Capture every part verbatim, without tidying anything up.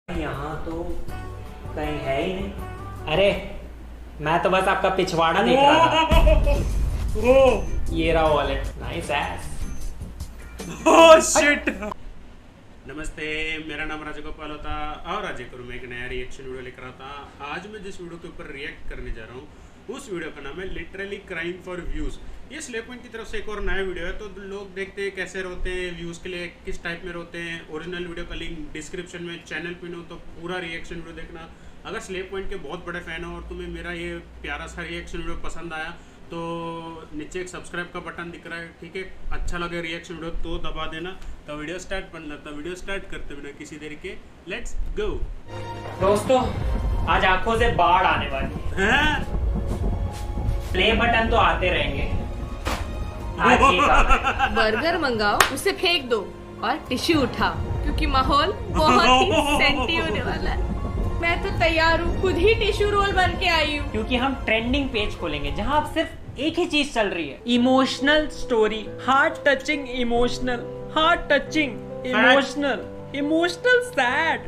यहाँ तो कहीं है ही नहीं। अरे मैं तो बस आपका पिछवाड़ा देख रहा था। ये रहा wallet. Nice ass. Oh shit. नमस्ते, मेरा नाम राजगोपाल होता और आज एक मैं एक नया रिएक्शन वीडियो लेकर आता। आज मैं जिस वीडियो के ऊपर रिएक्ट करने जा रहा हूँ उस वीडियो का नाम है लिटरली क्राइंग फॉर व्यूज। ये स्लेप पॉइंट की तरफ से एक और नया वीडियो है, तो लोग देखते हैं कैसे रोते हैं व्यूज के लिए, किस टाइप में रोते हैं। ओरिजिनल वीडियो का लिंक डिस्क्रिप्शन में, चैनल पिन हो तो पूरा रिएक्शन वीडियो देखना। अगर स्लेप पॉइंट के बहुत बड़े फैन हो और तुम्हें मेरा ये प्यारा सा रिएक्शन वीडियो पसंद आया तो नीचे एक सब्सक्राइब का बटन दिख रहा है, ठीक है। अच्छा लगे रिएक्शन वीडियो तो दबा देना। तो वीडियो स्टार्ट बन तो वीडियो स्टार्ट करते बिना किसी देर के लेट्स गो। दोस्तों आज आंखों से बाढ़ आने वाली है। प्ले बटन तो आते रहेंगे। आज ये काम बर्गर मंगाओ, उसे फेंक दो और टिश्यू उठाओ क्योंकि माहौल बहुत ही सेंटी होने वाला है। मैं तो तैयार हूँ, खुद ही टिश्यू रोल बन के आई हूँ क्योंकि हम ट्रेंडिंग पेज खोलेंगे जहाँ अब सिर्फ एक ही चीज चल रही है, emotional story. Heart touching emotional, heart touching emotional, emotional sad,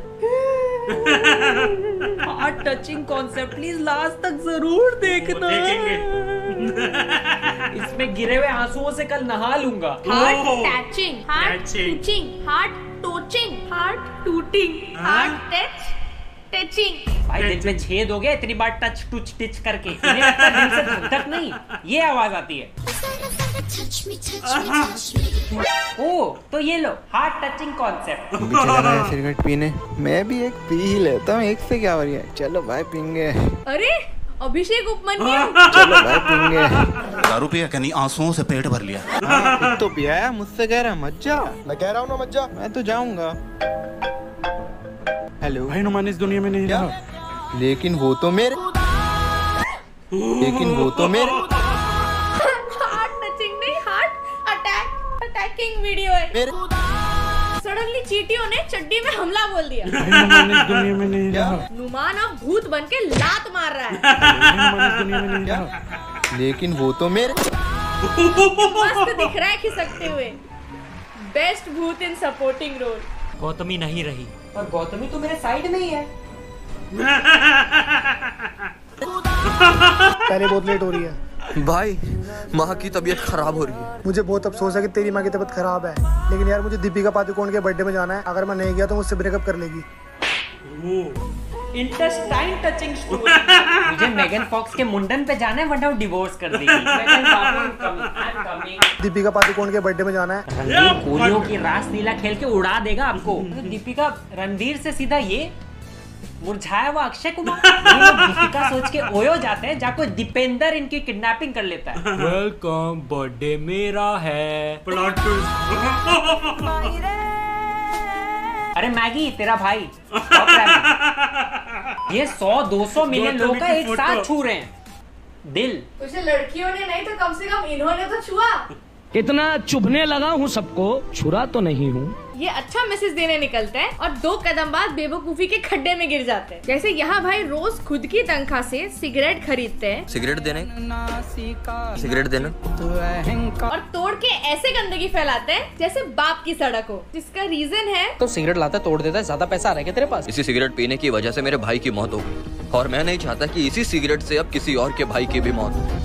heart touching concept. Please last तक जरूर देखना। इसमें गिरे हुए आंसुओं से कल नहा लूंगा। Heart touching, heart touching, heart touching, heart tooting, heart touch touching. भाई दिल में छेद हो गया इतनी बार टच टुच टिच करके। इन्हें लगता है दिल से धक धक नहीं, ये आवाज आती है। ओ तो ये लो हार्ट टचिंग कॉन्सेप्ट। भी चला गया सिगरेट पीने, मैं भी एक पी ही लेता हूँ। एक से क्या हो रही है, चलो भाई पीएंगे। अरे अभिषेक उपमन्यु, चलो भाई पीएंगे। दारू पिया क्या? नहीं, आंसुओं से पेट भर लिया। हाँ, खुद तो पिया है, मुझसे कह रहा है मत जा। मैं कह रहा हूँ ना मत जा। मैं तो जाऊंगा। हेलो भाई नुमान इस दुनिया में नहीं रहा। लेकिन वो तो मेरे लेकिन वो तो मेरे हार्ट टचिंग नहीं, हार्ट अटैक अटैकिंग वीडियो है। मेरे सडनली चींटियों ने चड्डी में हमला बोल दिया। भाई नुमान इस दुनिया में नहीं रहा। नुमान अब भूत बन के लात मार रहा है। भाई नुमान इस दुनिया में नहीं रहा। लेकिन वो तो मेरे मस्त दिख रहा है खिसकते हुए। बेस्ट भूत इन सपोर्टिंग रोल। गौतमी नहीं रही और गौतमी तो मेरे साइड में ही है। पहले बहुत लेट हो रही है भाई, माँ की तबीयत खराब हो रही है। मुझे बहुत अफसोस है कि तेरी माँ की तबीयत खराब है, लेकिन यार मुझे दीपिका पादुकोण के बर्थडे में जाना है। अगर मैं नहीं गया तो मुझसे ब्रेकअप कर लेगी। Intestine touching story. मुझे मेगन फॉक्स के मुंडन पे जाना है वरना वो डिवोर्स कर देगी। Megan Fox coming, coming. Deepika Padukone के बर्थडे में जाना है। रणवीर कोलियों की रासलीला खेल के उड़ा देगा आपको। दीपिका रणवीर से सीधा ये मुरझाया हुआ अक्षय कुमार। ये लोग दीपिका सोच के ओयो जाते हैं जाको दीपेंद्र इनकी किडनैपिंग कर लेता है। वेलकम, बर्थडे मेरा है। Plot twist. अरे मैगी तेरा भाई। ये सौ दो सौ मिलियन लोग का एक साथ छू रहे हैं दिल। उसे लड़कियों ने नहीं तो कम से कम इन्होंने तो छुआ। इतना चुभने लगा हूँ सबको, छुरा तो नहीं हूँ। ये अच्छा मैसेज देने निकलते हैं और दो कदम बाद बेवकूफी के खड्डे में गिर जाते हैं। जैसे यहाँ भाई रोज खुद की तनख्वाह से सिगरेट खरीदते हैं, सिगरेट देने सिगरेट देना और तोड़ के ऐसे गंदगी फैलाते हैं जैसे बाप की सड़क हो। जिसका रीजन है तो सिगरेट लाता तोड़ देता है, ज्यादा पैसा आ रहा है क्या तेरे पास? इसी सिगरेट पीने की वजह से मेरे भाई की मौत हो गई और मैं नहीं चाहता कि इसी सिगरेट से अब किसी और के भाई की भी मौत हो।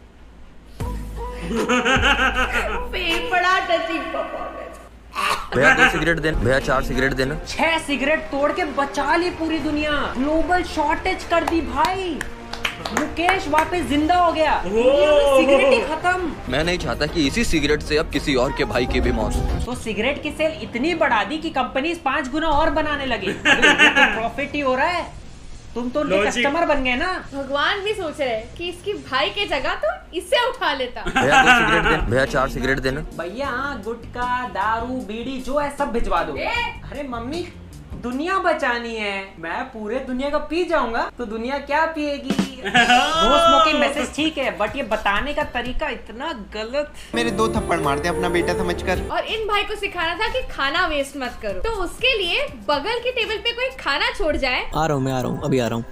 फेफड़ा टचिंग परफॉर्मेंस। भैया दो सिगरेट देना, भैया चार सिगरेट देना। छह सिगरेट तोड़ के बचा ली पूरी दुनिया। ग्लोबल शॉर्टेज कर दी भाई। मुकेश वापस जिंदा हो गया। सिगरेट ही खत्म। मैं नहीं चाहता कि इसी सिगरेट से अब किसी और के भाई की भी मौत हो। तो सिगरेट की सेल इतनी बढ़ा दी कि कंपनीज पांच गुना और बनाने लगी। तो प्रॉफिट ही हो रहा है। तुम तो कस्टमर बन गए ना। भगवान भी सोच रहे हैं कि इसकी भाई के जगह तो इससे उठा लेता। भैया दो सिगरेट देना, भैया चार सिगरेट देना। भैया गुटखा दारू बीड़ी जो है सब भिजवा दो। अरे मम्मी दुनिया बचानी है। मैं पूरे दुनिया का पी जाऊंगा तो दुनिया क्या पिएगी। नो स्मोकिंग मैसेज ठीक है, बट ये बताने का तरीका इतना गलत। मेरे दो थप्पड़ मारते अपना बेटा समझकर। और इन भाई को सिखाना था कि खाना वेस्ट मत करो, तो उसके लिए बगल की टेबल पे कोई खाना छोड़ जाए। आ रहा हूँ, मैं आ रहा हूँ, अभी आ रहा हूँ।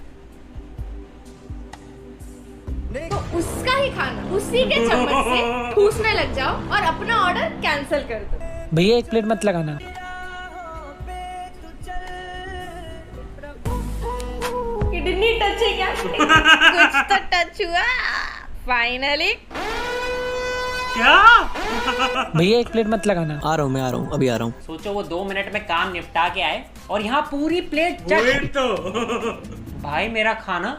तो उसका ही खाना उसी के चम्मच से ठूसने लग जाओ और अपना ऑर्डर कैंसिल कर दो। भैया एक प्लेट मत लगाना। किडनी टच है क्या? कुछ तो टच हुआ फाइनली। क्या? भैया एक प्लेट मत लगाना। आ रहा हूँ मैं आ रहा हूँ अभी आ रहा हूँ। सोचो वो दो मिनट में काम निपटा के आए और यहाँ पूरी प्लेट चट। तो भाई मेरा खाना।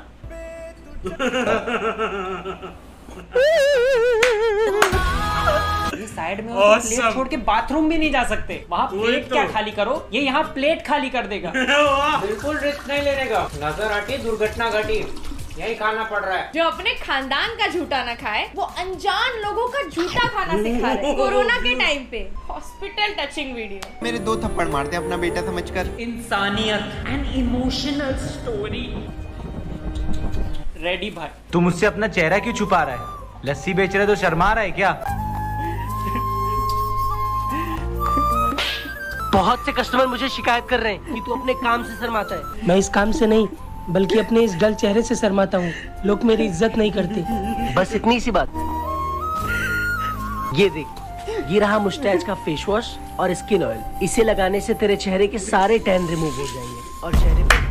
ये साइड में हो तो Awesome. प्लेट छोड़ के बाथरूम भी नहीं जा सकते। वहाँ प्लेट तो। क्या खाली करो, ये यहाँ प्लेट खाली कर देगा। बिल्कुल रिस्क नहीं लेने का। नजर हटी दुर्घटना घटी, यही खाना पड़ रहा है। जो अपने खानदान का झूठा ना खाए वो अनजान लोगों का झूठा खाना सिखा रहे। कोरोना के टाइम पे हॉस्पिटल टचिंग वीडियो। मेरे दो थप्पड़ मारते अपना बेटा समझकर। इंसानियत एंड इमोशनल स्टोरी। रेडी भाई। तू मुझसे अपना चेहरा क्यों छुपा रहा है? लस्सी बेच रहे तो शर्मा रहा है क्या? बहुत से कस्टमर मुझे शिकायत कर रहे हैं कि तू अपने काम से शर्माता है। मैं इस काम से नहीं बल्कि अपने इस डल चेहरे से शर्माता हूँ। लोग मेरी इज्जत नहीं करते। बस इतनी सी बात। ये देख, ये रहा मुस्टैच का फेस वॉश और स्किन ऑयल। इसे लगाने से तेरे चेहरे के सारे टैन रिमूव हो जाएंगे और चेहरे पे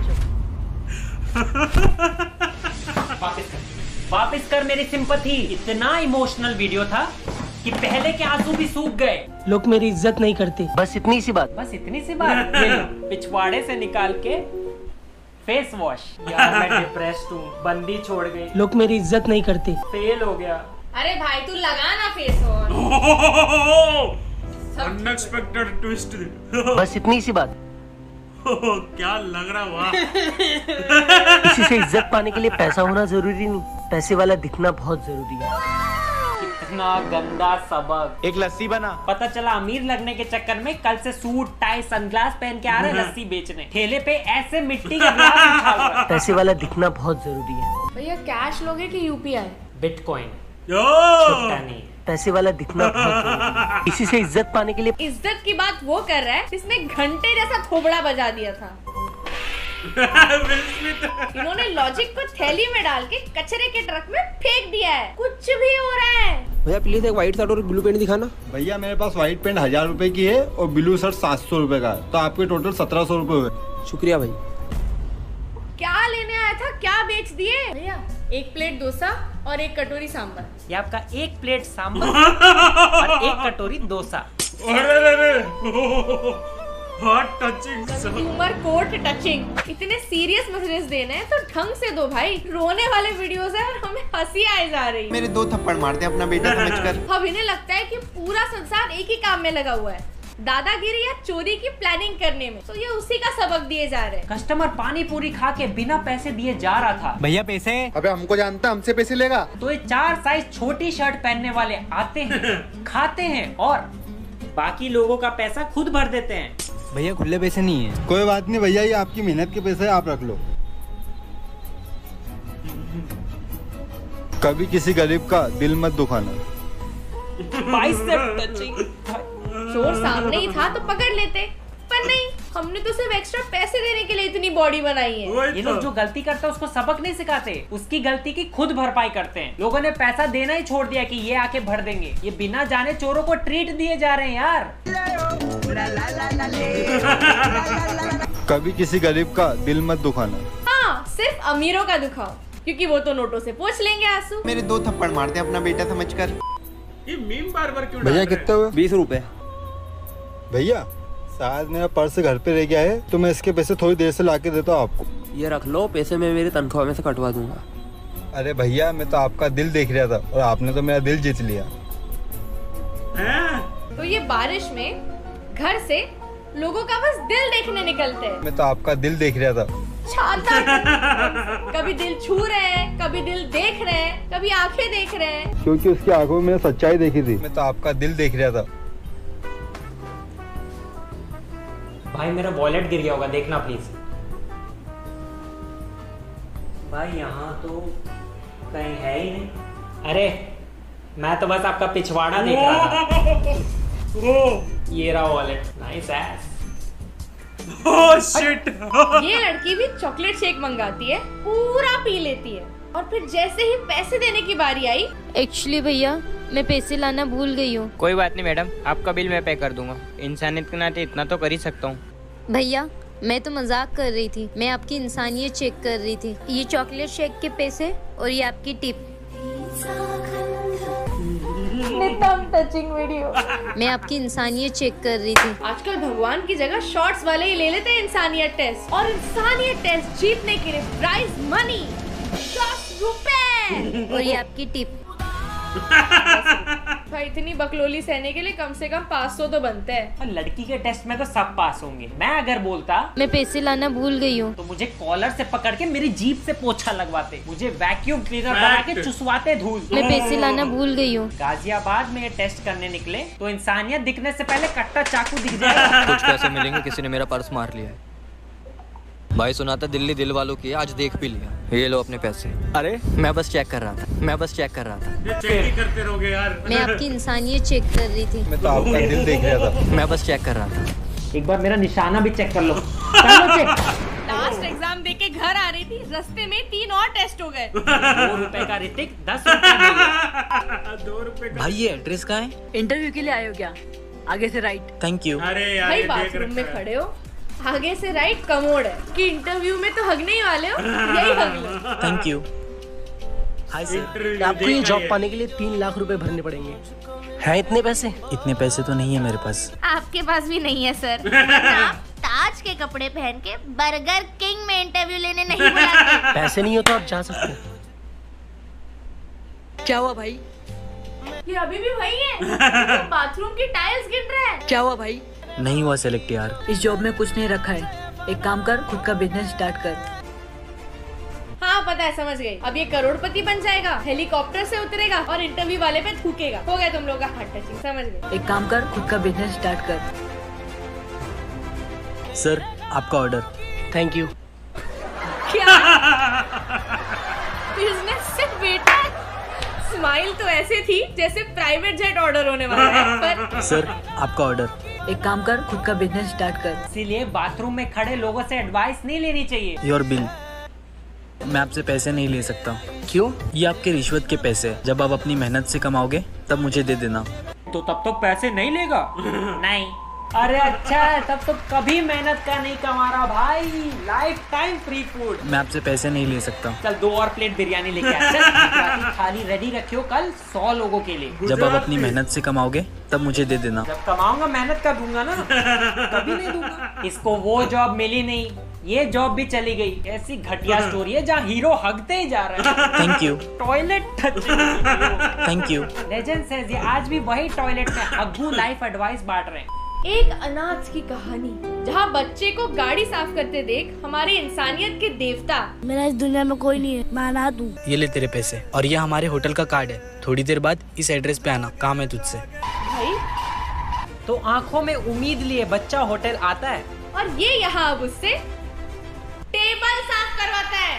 वापस कर, वापस कर मेरी सिंपैथी। इतना इमोशनल वीडियो था कि पहले के आंसू भी सूख गए। लोग मेरी इज्जत नहीं करते। बस इतनी सी बात। बस इतनी सी बात। ये लो, पिछवाड़े से निकाल के फेस वॉश। यार मैं डिप्रेस्ड हूँ, बंदी छोड़ गई। लोग मेरी इज्जत नहीं करते। फेल हो गया। अरे भाई तू लगा ना फेस वॉश। Unexpected twist. बस इतनी सी बात। क्या लग रहा? वाह। किसी से इज्जत पाने के लिए पैसा होना जरूरी नहीं, पैसे वाला दिखना बहुत जरूरी है। कितना गंदा सबक। एक लस्सी बना। पता चला अमीर लगने के चक्कर में कल से सूट टाई सनग्लास पहन के आ रहे लस्सी बेचने। ठेले पे ऐसे मिट्टी का गिलास उछाल रहा है। पैसे वाला दिखना बहुत जरूरी है। भैया कैश लोगे कि यूपीआई? बिटकॉइन। छोटा नहीं। पैसे वाला दिखना बहुत जरूरी है। किसी से इज्जत पाने के लिए। इज्जत की बात वो कर रहा है जिसने घंटे जैसा थोबड़ा बजा दिया था। इन्होंने लॉजिक को थैली में डाल के कचरे के ट्रक में फेंक दिया है। कुछ भी हो रहा है। भैया प्लीज एक व्हाइट शर्ट और ब्लू पेंट दिखाना। भैया मेरे पास व्हाइट पेंट हजार रूपए की है और ब्लू शर्ट सात सौ रूपए का है, तो आपके टोटल सत्रह सौ रूपए हुए। शुक्रिया भाई। क्या लेने आया था, क्या बेच दिए? भैया एक प्लेट डोसा और एक कटोरी सांभर। ये आपका एक प्लेट सांभर और एक कटोरी dosa. Hot touching. Consumer court touching. इतने सीरियस मैसेजेस देने हैं तो ढंग से दो भाई। रोने वाले वीडियोस है और हमें हंसी आए जा रही है। मेरे दो थप्पड़ मारते अपना बेटा समझकर। अब इन्हें लगता है कि पूरा संसार एक ही काम में लगा हुआ है, दादागिरी या चोरी की प्लानिंग करने में। तो ये उसी का सबक दिए जा रहे हैं। कस्टमर पानी पूरी खा के बिना पैसे दिए जा रहा था। भैया पैसे। अबे हमको जानता, हमसे पैसे लेगा। तो ये चार साइज छोटी शर्ट पहनने वाले आते हैं, खाते हैं और बाकी लोगों का पैसा खुद भर देते हैं। भैया खुले पैसे नहीं है। कोई बात नहीं भैया, ये आपकी मेहनत के पैसे आप रख लो। कभी किसी गरीब का दिल मत दुखाना। Bicep touching. चोर सामने ही था तो पकड़ लेते, पर नहीं, हमने तो सिर्फ एक्स्ट्रा पैसे देने के लिए इतनी बॉडी बनाई है। ये लोग जो गलती करते हैं उसको सबक नहीं सिखाते, उसकी गलती की खुद भरपाई करते हैं। लोगों ने पैसा देना ही छोड़ दिया कि ये आके भर देंगे। ये बिना जाने चोरों को ट्रीट दिए जा रहे हैं यार। कभी किसी गरीब का दिल मत दुखाना। हाँ, सिर्फ अमीरों का दुखाओ, क्योंकि वो तो नोटों से पोंछ लेंगे आंसू। मेरे दो थप्पड़ मारते अपना बेटा समझकर। ये मीम बार बार क्यों? भैया कितने हुए? बीस रुपए। भैया शायद मेरा पर्स घर पे रह गया है, तो मैं इसके पैसे थोड़ी देर से लाके देता हूँ आपको। ये रख लो, पैसे मैं मेरी तनख्वाह में से कटवा दूंगा। अरे भैया मैं तो आपका दिल देख रहा था और आपने तो मेरा दिल जीत लिया। तो ये बारिश में घर से लोगों का बस दिल देखने निकलते हैं। मैं तो आपका दिल देख रहा था। छाता कभी दिल छू रहे हैं, कभी दिल देख रहे हैं, कभी आंखें देख रहे हैं। क्योंकि उसकी आंखों में मैंने सच्चाई देखी थी। मैं तो आपका दिल देख रहा था। भाई मेरा वॉलेट गिर गया होगा, देखना प्लीज। भाई यहाँ तो कहीं है ही नहीं। अरे मैं तो बस आपका पिछवाड़ा देख रहा था। ये रहा wallet. Nice ass. Oh shit. ये लड़की भी चॉकलेट शेक मंगाती है, पूरा पी लेती है, और फिर जैसे ही पैसे देने की बारी आई, एक्चुअली भैया मैं पैसे लाना भूल गई हूँ। कोई बात नहीं मैडम, आपका बिल मैं पे कर दूंगा। इंसानियत के नाते इतना तो कर ही सकता हूँ। भैया मैं तो मजाक कर रही थी। मैं आपकी इंसानियत चेक कर रही थी। ये चॉकलेट शेक के पैसे और ये आपकी टिप। नितम touching video. मैं आपकी इंसानियत चेक कर रही थी। आजकल भगवान की जगह शॉर्ट्स वाले ही ले लेते हैं इंसानियत टेस्ट। और इंसानियत टेस्ट जीतने के लिए प्राइज मनी दस रुपए और ये आपकी टिप। भाई इतनी बकलोली सहने के लिए कम से कम पाँच सौ तो बनते हैं। लड़की के टेस्ट में तो सब पास होंगे। मैं अगर बोलता मैं पैसे लाना भूल गई हूँ तो मुझे कॉलर से पकड़ के मेरी जीप से पोछा लगवाते, मुझे वैक्यूम क्लीनर बना के चुसवाते धूल। मैं पैसे लाना भूल गई हूँ। गाजियाबाद में ये टेस्ट करने निकले तो इंसानियत दिखने से पहले कट्टा चाकू दिख जाएगा। कुछ पैसे मिलेंगे, किसी ने मेरा पर्स मार लिया है। भाई सुना था दिल्ली दिल वालों की, आज देख भी लिया। ये लो अपने पैसे। अरे मैं बस चेक कर रहा था, मैं बस चेक कर रहा था। ये चेक ही करते रहोगे यार। मैं आपकी इंसानियत चेक कर रही थी। मैं तो आपका दिल देख रहा था। मैं बस चेक कर रहा था। एक बार मेरा निशाना भी चेक कर लो। कर लो चेक। लास्ट एग्जाम देके घर आ रही थी, रास्ते में तीन और टेस्ट हो गए। दो रुपए का ऋतिक, दस रुपए दो रुपए का। भाई ये एड्रेस कहाँ है? इंटरव्यू के लिए आए हो क्या? आगे से राइट। Thank you. अरे यार भाई ये देख बाथरूम में रखा है। खड़े हो, आगे से राइट कमोड है कि इंटरव्यू में तो हगने ही वाले हो, यही हग लो। Thank you. Hi sir. Interview आपको ये देखा जॉब है। पाने के लिए तीन लाख रुपए भरने पड़ेंगे। हैं इतने पैसे? इतने पैसे तो नहीं है मेरे पास। आपके पास भी नहीं है सर। आप ताज के कपड़े पहन के बर्गर किंग में इंटरव्यू लेने नहीं बुलाते। पैसे नहीं हो तो आप जा सकते हो। क्या हुआ भाई? ये अभी भी वही है। तो बाथरूम की टाइल्स गिर रहा है। क्या हुआ भाई? नहीं हुआ सेलेक्ट यार। इस जॉब में कुछ नहीं रखा है। एक काम कर, खुद का बिजनेस स्टार्ट कर। हाँ पता है, समझ गई। अब ये करोड़पति बन जाएगा, हेलीकॉप्टर से उतरेगा और इंटरव्यू वाले पे थूकेगा। हो गया तुम लोग का हार्ट टचिंग, समझ गए। एक काम कर, खुद का बिजनेस स्टार्ट कर। सर आपका ऑर्डर। Thank you. क्या बिजनेस से बेटा? स्माइल तो ऐसे थी जैसे प्राइवेट जेट ऑर्डर होने वाला है। पर सर आपका ऑर्डर। एक काम कर, खुद का बिजनेस स्टार्ट कर। इसीलिए बाथरूम में खड़े लोगों से एडवाइस नहीं लेनी चाहिए। Your bill. मैं आपसे पैसे नहीं ले सकता। क्यों? ये आपके रिश्वत के पैसे हैं। जब आप अपनी मेहनत से कमाओगे तब मुझे दे देना। तो तब तो पैसे नहीं लेगा? नहीं। अरे अच्छा है, तब तो कभी मेहनत का नहीं कमा रहा भाई। Life time free food. मैं आपसे पैसे नहीं ले सकता। चल दो और प्लेट बिरयानी लेके आ। चल थाली रेडी रखियो कल सौ लोगों के लिए। जब आप अपनी मेहनत से कमाओगे तब मुझे दे देना। जब कमाऊंगा मेहनत का दूंगा ना, कभी नहीं दूंगा। इसको वो जॉब मिली नहीं, ये जॉब भी चली गई। ऐसी घटिया स्टोरी है जहाँ हीरो हगते ही जा रहे हैं। Thank you. Toilet touch. Thank you. Legend says ये आज भी वही टॉयलेट में हग्गू लाइफ एडवाइस बांट रहे हैं। एक अनाथ की कहानी जहाँ बच्चे को गाड़ी साफ करते देख हमारी इंसानियत के देवता। मेरा इस दुनिया में कोई नहीं है, मैं अनाथ हूँ। ये ले तेरे पैसे और ये हमारे होटल का कार्ड है। थोड़ी देर बाद इस एड्रेस पे आना, काम है तुझसे। भाई तो आंखों में उम्मीद लिए बच्चा होटल आता है और ये यहाँ अब उससे टेबल साफ करवाता है।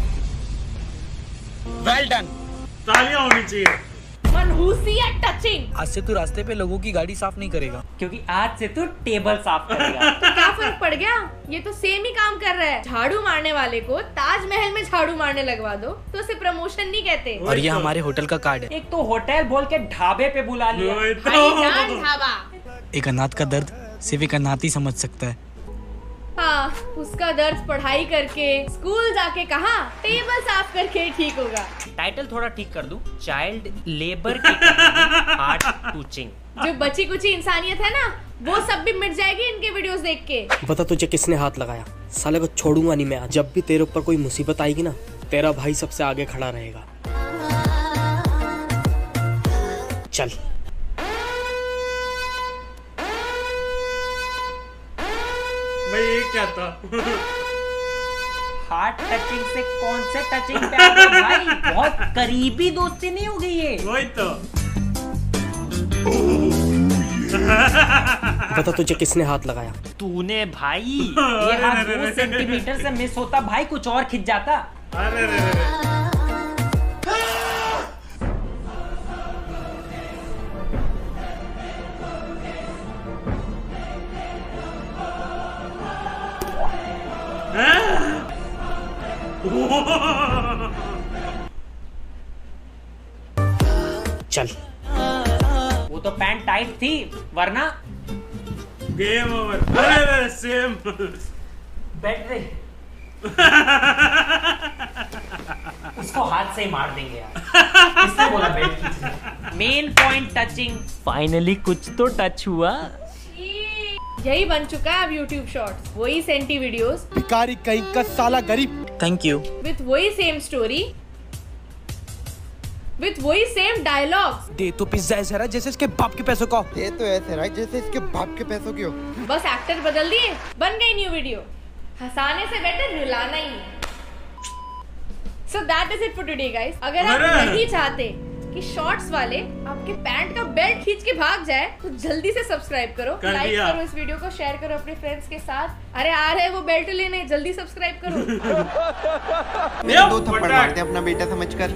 Well done. तालियां होनी चाहिए। मनहूसियत टचिंग। आज से तू रास्ते पे लोगों की गाड़ी साफ नहीं करेगा, क्योंकि आज से तू टेबल साफ करेगा। तो क्या फर्क पड़ गया? ये तो सेम ही काम कर रहा है। झाड़ू मारने वाले को ताजमहल में झाड़ू मारने लगवा दो तो उसे प्रमोशन नहीं कहते। और ये हमारे होटल का कार्ड है। एक तो होटल बोल के ढाबे पे बुला लिया। भाईजान ढाबा। एक अनाथ का दर्द सिर्फ एक अनाथ ही समझ सकता है। हाँ, उसका दर्द पढ़ाई करके स्कूल जाके कहाँ टेबल साफ करके ठीक होगा। टाइटल थोड़ा ठीक कर दूं, चाइल्ड लेबर की कहानी, हार्ट टचिंग। जो बची कुची इंसानियत है ना, वो सब भी मिट जाएगी इनके वीडियोस देख के। बता तुझे किसने हाथ लगाया? साले को छोड़ूंगा नहीं मैं। जब भी तेरे ऊपर कोई मुसीबत आएगी ना, तेरा भाई सबसे आगे खड़ा रहेगा। चल। भाई ये क्या था? हार्ट टचिंग से कौन से टचिंग पे आ गए भाई? बहुत करीबी दोस्ती नहीं हो गई ये? वही तो। बता तुझे किसने हाथ लगाया? तूने भाई। ये हाथ दो सेंटीमीटर से मिस होता भाई, कुछ और खिंच जाता। अरे रे रे। चल। वो तो पैंट टाइट थी, वरना गेम ओवर। अरे सेम। बैठ रहे उसको हाथ से ही मार देंगे यार। किसने बोला बेल्ट खींचना? Main point touching. फाइनली कुछ तो टच हुआ। यही बन चुका है अब YouTube शॉर्ट्स, वही सेंटी वीडियोस, भिखारी कहीं का साला गरीब। Thank you. विथ वही सेम स्टोरी, विथ वही सेम डायलॉग्स। दे तो पिज्जा ऐसा रहा जैसे इसके बाप के पैसों का। ये तो ऐसे रहा जैसे इसके बाप के पैसों की हो। बस एक्टर बदल दिए, बन गई न्यू वीडियो। हंसाने से बेटर रुलाना ही है। So that is it for today guys। अगर आप नहीं चाहते कि शॉर्ट्स वाले आपके पैंट का बेल्ट खींच के भाग जाए तो जल्दी से सब्सक्राइब करो, कर लाइक दिया। करो इस वीडियो को, शेयर करो अपने फ्रेंड्स के साथ। अरे आ रहे वो बेल्ट लेने, जल्दी सब्सक्राइब करो। मेरे दो थप्पड़ मारते अपना बेटा समझकर।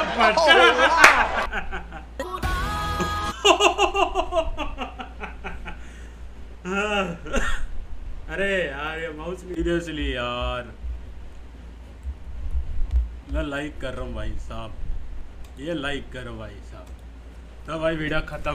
अरे यार ये माउस सीरियसली यार मैं लाइक कर रहा हूँ भाई साहब, ये लाइक करो भाई साहब। तो भाई वीडियो ख़त्म।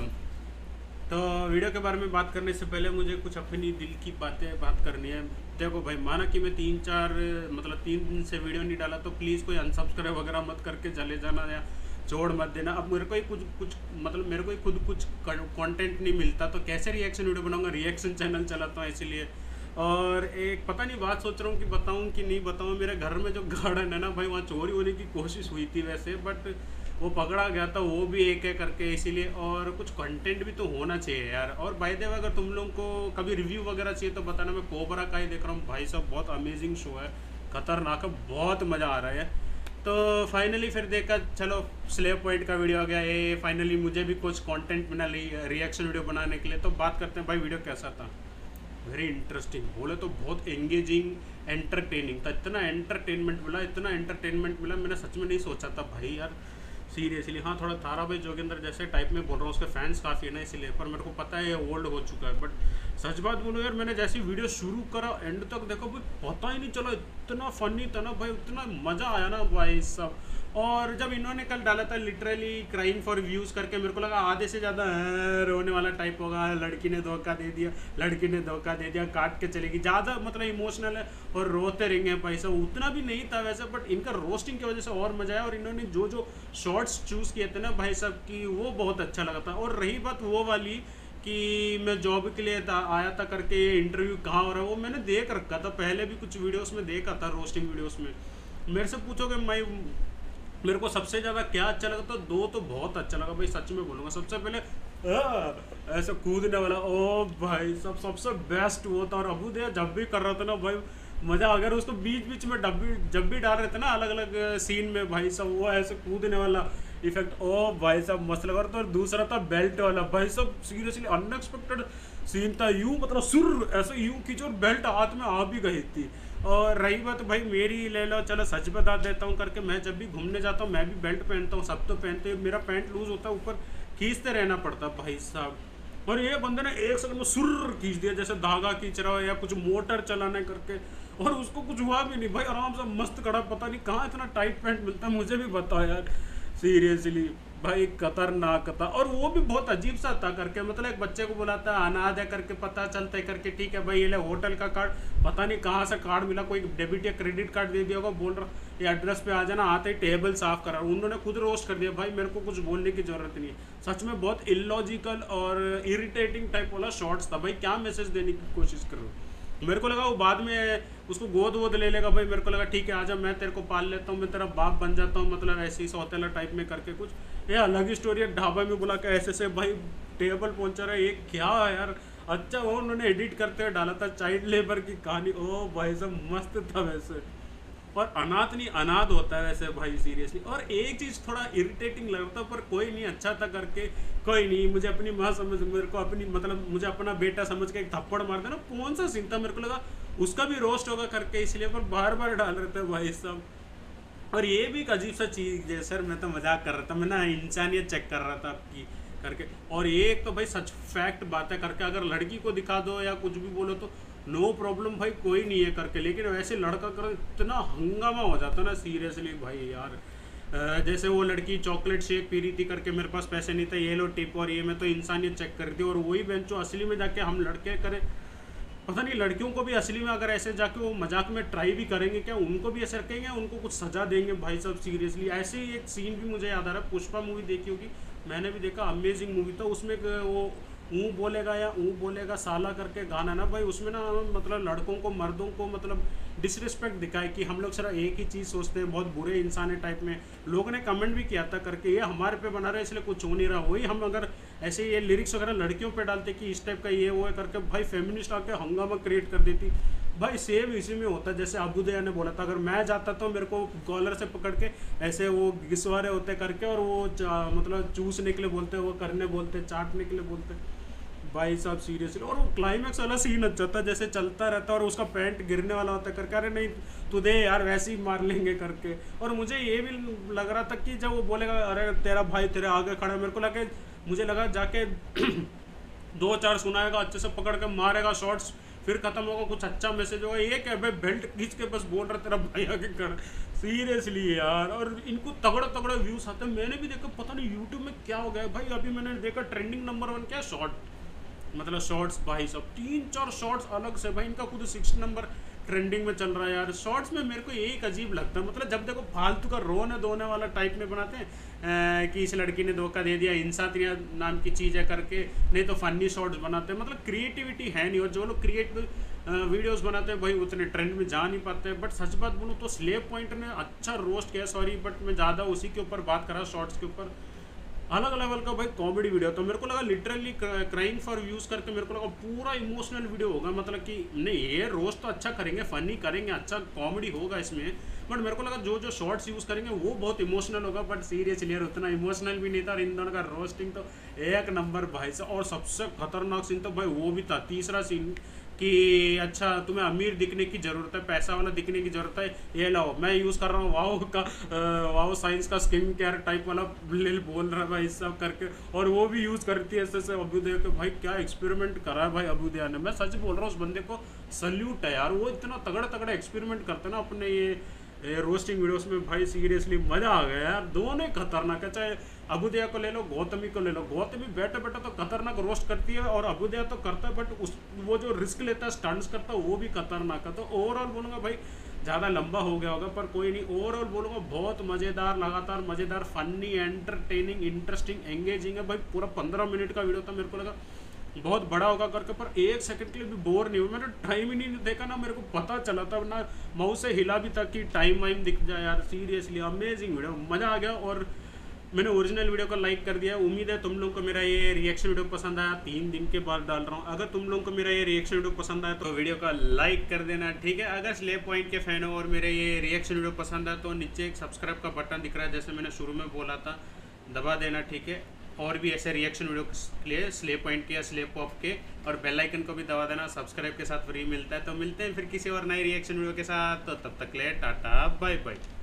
तो वीडियो के बारे में बात करने से पहले मुझे कुछ अपनी दिल की बातें बात करनी है। देखो भाई, माना कि मैं तीन चार मतलब तीन दिन से वीडियो नहीं डाला तो प्लीज़ कोई अनसब्सक्राइब वगैरह मत करके चले जाना या छोड़ मत देना। अब मेरे को ही कुछ कुछ मतलब मेरे को ही खुद कुछ कंटेंट नहीं मिलता तो कैसे रिएक्शन वीडियो बनाऊंगा? रिएक्शन चैनल चलाता हूँ इसीलिए। और एक पता नहीं बात सोच रहा हूँ कि बताऊँ कि नहीं बताऊँ। मेरे घर में जो गार्डन है ना भाई, वहाँ चोरी होने की कोशिश हुई थी वैसे, बट वो पकड़ा गया था वो भी एक एक करके, इसीलिए। और कुछ कंटेंट भी तो होना चाहिए यार। और बाय द वे अगर तुम लोगों को कभी रिव्यू वगैरह चाहिए तो बताना। मैं कोबरा का ही देख रहा हूँ भाई साहब, बहुत अमेजिंग शो है, खतरनाक है, बहुत मज़ा आ रहा है। तो फाइनली फिर देखा, चलो स्लेव पॉइंट का वीडियो आ गया ये, फाइनली मुझे भी कुछ कंटेंट बना ली रिएक्शन वीडियो बनाने के लिए। तो बात करते हैं भाई वीडियो कैसा था। वेरी इंटरेस्टिंग, बोले तो बहुत एंगेजिंग, एंटरटेनिंग था। इतना एंटरटेनमेंट मिला, इतना एंटरटेनमेंट मिला, मैंने सच में नहीं सोचा था भाई यार, सीरियसली। हाँ, थोड़ा तारा भाई जोगिंदर जैसे टाइप में बोल रहा हूँ, उसके फैंस काफ़ी है ना इसीलिए, पर मेरे को पता है ये ओल्ड हो चुका है। बट सच बात बोलो यार, मैंने जैसी वीडियो शुरू करा एंड तक देखो भाई, पता ही नहीं चला, इतना फनी था ना भाई, इतना मज़ा आया ना भाई सब। और जब इन्होंने कल डाला था लिटरली क्राइम फॉर व्यूज़ करके, मेरे को लगा आधे से ज़्यादा रोने वाला टाइप होगा, लड़की ने धोखा दे दिया, लड़की ने धोखा दे दिया, काट के चलेगी, ज़्यादा मतलब इमोशनल है और रोते रहेंगे भाई साहब। उतना भी नहीं था वैसे, बट इनका रोस्टिंग की वजह से और मज़ा आया। और इन्होंने जो जो शॉर्ट्स चूज़ किए थे ना भाई साहब की, वो बहुत अच्छा लगा था। और रही बात वो वाली कि मैं जॉब के लिए था, आया था करके इंटरव्यू कहाँ हो रहा है, वो मैंने देख रखा था पहले भी, कुछ वीडियोस में देखा था रोस्टिंग वीडियोस में। मेरे से पूछोगे मैं मेरे को सबसे ज़्यादा क्या अच्छा लगा, तो दो तो बहुत अच्छा लगा भाई, सच में बोलूँगा। सबसे पहले आ, ऐसे कूदने वाला, ओ भाई सब सबसे बेस्ट वो था। और अबू दे जब भी कर रहा था ना भाई, मज़ा आ गया। उसको बीच बीच में डब्बी जब भी डाल रहे थे ना अलग अलग सीन में भाई सब, वो ऐसे कूदने वाला इफेक्ट, ओ भाई साहब मस्त लगा। तो दूसरा था बेल्ट वाला भाई साहब, सीरियसली अनएक्सपेक्टेड सीन था। यूँ मतलब सुर ऐसे यूँ खींचो और बेल्ट हाथ में आ भी गई थी। और रही बात भाई मेरी, ले लो चलो सच बता देता हूँ करके, मैं जब भी घूमने जाता हूँ मैं भी बेल्ट पहनता हूँ, सब तो पहनते हैं। मेरा पैंट लूज होता है, ऊपर खींचते रहना पड़ता भाई साहब। और ये बंदे ने एक सेकंड में सुर खींच दिया, जैसे धागा खींच रहा हो या कुछ मोटर चलाने करके, और उसको कुछ हुआ भी नहीं भाई, आराम से मस्त खड़ा। पता नहीं कहाँ इतना टाइट पैंट मिलता है, मुझे भी बताओ यार, सीरियसली भाई खतरनाक था। और वो भी बहुत अजीब सा था करके, मतलब एक बच्चे को बुलाता है, अनाथ है करके, पता चलता है करके, ठीक है भाई ये ले होटल का कार्ड, पता नहीं कहाँ से कार्ड मिला, कोई डेबिट या क्रेडिट कार्ड दे दिया होगा, बोल रहा ये एड्रेस पे आ जाना, आते ही टेबल साफ करा। उन्होंने खुद रोस्ट कर दिया भाई, मेरे को कुछ बोलने की जरूरत नहीं है। सच में बहुत इलॉजिकल और इरिटेटिंग टाइप वाला शॉर्ट्स था भाई। क्या मैसेज देने की कोशिश कर रहे हो? मेरे को लगा वो बाद में उसको गोद वोद ले लेगा भाई, मेरे को लगा ठीक है आजा मैं तेरे को पाल लेता हूँ, मैं तेरा बाप बन जाता हूँ, मतलब ऐसे ही सौतेला टाइप में करके कुछ। ये अलग ही स्टोरी है, ढाबा में बुला के ऐसे से भाई टेबल पहुँचा रहा है, ये क्या है यार। अच्छा वो उन्होंने एडिट करते हुए डाला था चाइल्ड लेबर की कहानी, ओ भाई सब मस्त था वैसे। और अनाथ नहीं अनाथ होता है वैसे भाई, सीरियसली। और एक चीज़ थोड़ा इरिटेटिंग लगता पर कोई नहीं, अच्छा था करके, कोई नहीं। मुझे अपनी माँ समझ, मेरे को अपनी मतलब मुझे अपना बेटा समझ के एक थप्पड़ मार देना, कौन सा सीन था, मेरे को लगा उसका भी रोस्ट होगा करके, इसलिए पर बार बार डाल रहे थे भाई सब। और ये भी एक अजीब सा चीज़ है सर, मैं तो मजाक कर रहा था, मैं ना इंसानियत चेक कर रहा था आपकी करके। और ये एक तो भाई सच फैक्ट बात है करके, अगर लड़की को दिखा दो या कुछ भी बोलो तो नो प्रॉब्लम भाई, कोई नहीं है करके, लेकिन वैसे लड़का कर इतना हंगामा हो जाता ना सीरियसली भाई यार। जैसे वो लड़की चॉकलेट शेक पी रही थी करके, मेरे पास पैसे नहीं थे, ये लो टिप, और ये मैं तो इंसानियत चेक कर रही थी। और वही बेंचो असली में जाके हम लड़के करें पता नहीं लड़कियों को भी असली में अगर ऐसे जाके वो मजाक में ट्राई भी करेंगे क्या, उनको भी ऐसे रखेंगे, उनको कुछ सजा देंगे भाई साहब सीरियसली। ऐसे ही एक सीन भी मुझे याद आ रहा है, पुष्पा मूवी देखी होगी, मैंने भी देखा, अमेजिंग मूवी था। उसमें वो ऊँ बोलेगा या ऊँ बोलेगा साला करके गाना ना भाई, उसमें ना मतलब लड़कों को मर्दों को मतलब डिसरिस्पेक्ट दिखाए कि हम लोग सिर्फ एक ही चीज़ सोचते हैं, बहुत बुरे इंसान है टाइप में। लोगों ने कमेंट भी किया था करके ये हमारे पे बना रहे इसलिए कुछ हो नहीं रहा। वही हम अगर ऐसे ये लिरिक्स वगैरह लड़कियों पे डालते कि इस टाइप का ये वो है करके, भाई फेमिनिस्ट आके हंगामा क्रिएट कर देती। भाई सेम इसी में होता, जैसे अबूदया ने बोला था, अगर मैं जाता तो मेरे को कॉलर से पकड़ के ऐसे वो घिसवारे होते करके और वो मतलब चूसने के लिए बोलते, वो करने बोलते, चाटने के लिए बोलते भाई साहब सीरियसली। और वो क्लाइमैक्स वाला सीन अच्छा था, जैसे चलता रहता और उसका पैंट गिरने वाला होता करके, अरे नहीं तू दे यार वैसे ही मार लेंगे करके। और मुझे ये भी लग रहा था कि जब वो बोलेगा अरे तेरा भाई तेरे आगे खड़ा है, मेरे को लगे मुझे लगा जाके दो चार सुनाएगा, अच्छे से पकड़ के मारेगा शॉट्स, फिर खत्म होगा, कुछ अच्छा मैसेज होगा। ये क्या भाई बेल्ट खींच के बस बोल रहा तेरा भाई आगे खड़ा, सीरियसली यार। और इनको तगड़े तगड़े व्यूज आते हैं, मैंने भी देखा, पता नहीं यूट्यूब में क्या हो गया भाई। अभी मैंने देखा ट्रेंडिंग नंबर वन क्या शॉर्ट, मतलब शॉर्ट्स भाई सब तीन चार शॉर्ट्स अलग से भाई, इनका खुद सिक्स नंबर ट्रेंडिंग में चल रहा है यार। शॉर्ट्स में मेरे को एक अजीब लगता है, मतलब जब देखो फालतू का रोने धोने वाला टाइप में बनाते हैं कि इस लड़की ने धोखा दे दिया, इंसानियत नाम की चीज़ है करके, नहीं तो फनी शॉर्ट्स बनाते हैं। मतलब क्रिएटिविटी है नहीं, और जो लोग क्रिएटिव वीडियोस बनाते हैं भाई उतने ट्रेंड में जा नहीं पाते। बट सच बात बोलूँ तो स्लेव पॉइंट ने अच्छा रोस्ट किया, सॉरी बट मैं ज़्यादा उसी के ऊपर बात कर रहा, शॉर्ट्स के ऊपर। अलग लेवल का भाई कॉमेडी वीडियो, तो मेरे को लगा लिटरली क्राइम फॉर व्यूज करके मेरे को लगा पूरा इमोशनल वीडियो होगा, मतलब कि नहीं ये रोस्ट तो अच्छा करेंगे, फनी करेंगे, अच्छा कॉमेडी होगा इसमें। बट मेरे को लगा जो जो शॉर्ट्स यूज़ करेंगे वो बहुत इमोशनल होगा, बट सीरियसली यार उतना इमोशनल भी नहीं था। और इन दोनों का रोस्टिंग तो एक नंबर भाई साहब। और सबसे खतरनाक सीन तो भाई वो भी था, तीसरा सीन कि अच्छा तुम्हें अमीर दिखने की ज़रूरत है, पैसा वाला दिखने की ज़रूरत है, ये लाओ मैं यूज़ कर रहा हूँ वाओ का वाओ साइंस का स्किन केयर टाइप वाला लिल बोल रहा है भाई सब करके। और वो भी यूज़ करती है ऐसे ऐसे अबूदया के। भाई क्या एक्सपेरिमेंट करा है भाई अबूदया ने, मैं सच बोल रहा हूँ उस बंदे को सल्यूट है यार। वो इतना तगड़ा तगड़ा एक्सपेरिमेंट करते ना अपने ये रोस्टिंग वीडियोस में, भाई सीरियसली मज़ा आ गया यार। दोनों ही खतरनाक है, चाहे अबूदया को ले लो, गौतमी को ले लो। गौतमी बैठे बैठे तो खतरनाक रोस्ट करती है और अबूदया तो करता है, बट उस वो जो रिस्क लेता है, स्टंट्स करता है, वो भी खतरनाक है। तो ओवरऑल बोलूँगा भाई ज़्यादा लंबा हो गया होगा पर कोई नहीं, ओवरऑल बोलूँगा बहुत मज़ेदार, लगातार मज़ेदार, फनी, एंटरटेनिंग, इंटरेस्टिंग, एंगेजिंग है भाई। पूरा पंद्रह मिनट का वीडियो था, मेरे को लगा बहुत बड़ा होगा करके, पर एक सेकंड के लिए भी बोर नहीं हुआ। मैंने टाइम ही नहीं देखा ना, मेरे को पता चला था ना, माउस से हिला भी था कि टाइम वाइम दिख जाए यार। सीरियसली अमेजिंग वीडियो, मज़ा आ गया। और मैंने ओरिजिनल वीडियो को लाइक कर दिया। उम्मीद है तुम लोगों को मेरा ये रिएक्शन वीडियो पसंद आया, तीन दिन के बाद डाल रहा हूँ। अगर तुम लोगों को मेरा ये रिएक्शन वीडियो पसंद आया तो वीडियो का लाइक कर देना, ठीक है। अगर स्लेव पॉइंट के फैन हो और मेरे ये रिएक्शन वीडियो पसंद आया तो नीचे एक सब्सक्राइब का बटन दिख रहा है, जैसे मैंने शुरू में बोला था, दबा देना, ठीक है। और भी ऐसे रिएक्शन वीडियो के लिए स्लेव पॉइंट के या स्लेव पॉप के, और बेल आइकन को भी दबा देना, सब्सक्राइब के साथ फ्री मिलता है। तो मिलते हैं फिर किसी और नए रिएक्शन वीडियो के साथ, तो तब तक ले टाटा बाय बाय।